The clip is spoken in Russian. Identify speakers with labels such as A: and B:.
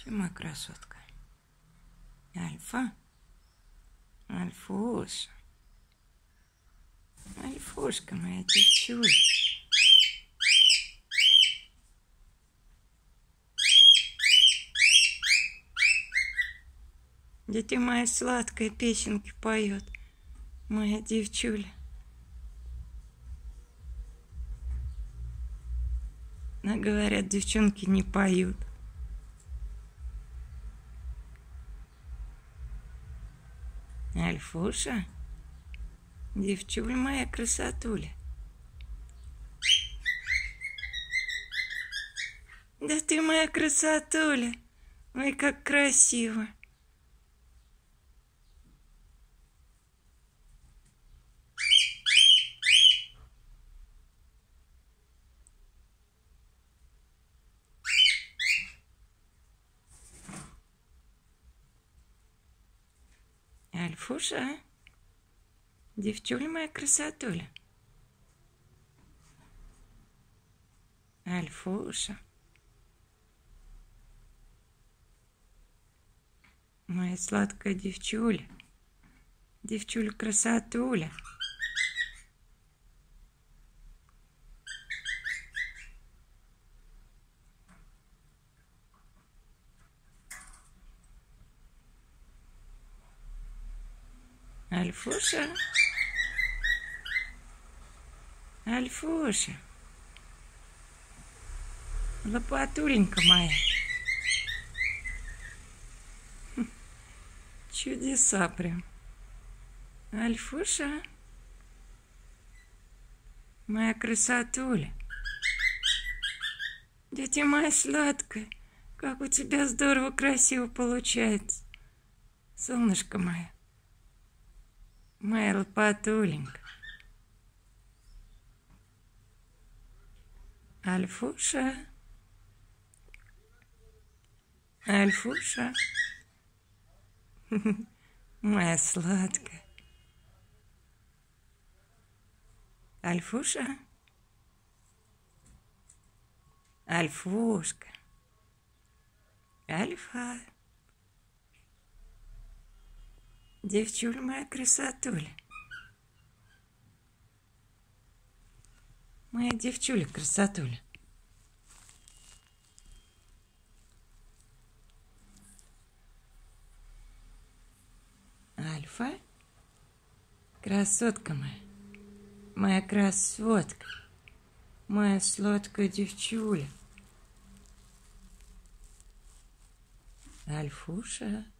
A: Ты моя красотка. Альфа? Альфуша. Альфушка моя девчуля. Да ты моя сладкая песенки поет, моя девчуля. Но говорят, девчонки не поют. Альфуша, девчуля моя красотуля. Да ты моя красотуля, ой, как красиво. Альфуша, девчуля моя красотуля. Альфуша, моя сладкая девчуля, девчуля красотуля. Альфуша, Альфуша, лопатуленька моя. Чудеса прям. Альфуша, моя красотуля. Да ты моя сладкая, как у тебя здорово, красиво получается. Солнышко мое, моя лопатуленька. Альфуша, Альфуша, моя сладкая. Альфуша, Альфушка, Альфа, девчуля моя красотуля. Моя девчуля красотуля. Альфа, красотка моя, моя красотка, моя сладкая девчуля. Альфуша,